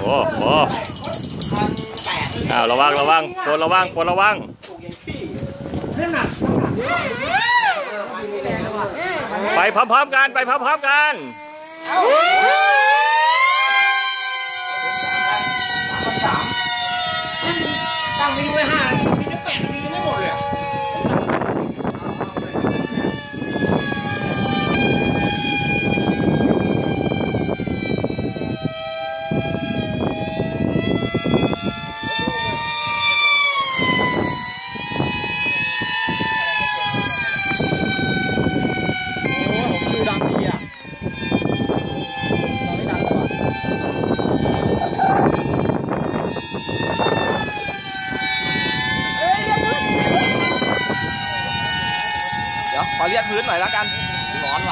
อ้โหระวังระวังปวดระวังปวดระวังไปพร้อมๆกันไปพร้อมๆกันตั้งมีไว้5 มีได้8 มีไม่หมดเลยขอเรียกพื้นหน่อยแล้วกันร้อนว่ะ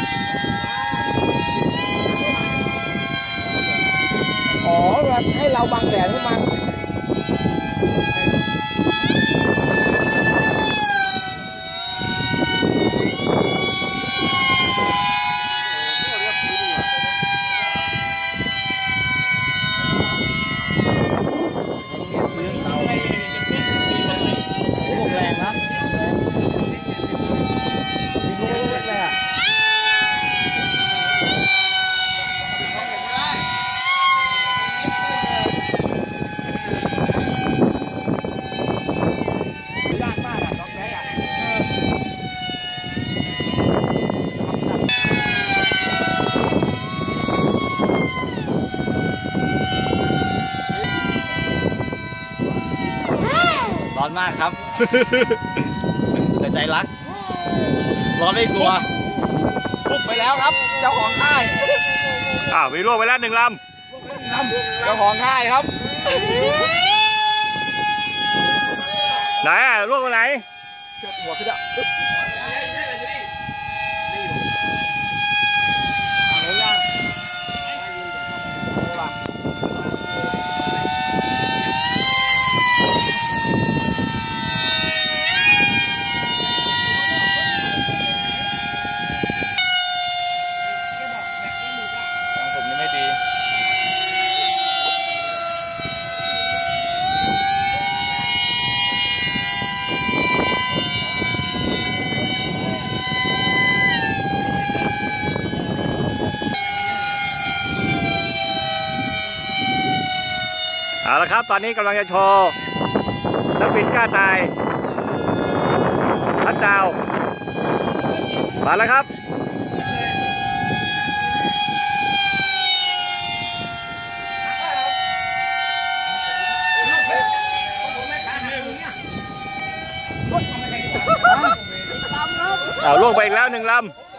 อ๋อให้เราบังแดดให้มันแรงนะร้อนมากครับ แต่ใจรักร้อนไม่กลัวบุกไปแล้วครับเจ้าของค่ายมีล่วงไปแล้ว1 ลำเจ้าของค่ายครับไหนล่วงไปไหนเชือกหัวขึ้นอ่ะเอาละครับตอนนี้กำลังจะโชว์นักบินกล้าตายทัดดาวมาแล้วครับล่วงไปอีกแล้ว1 ลำ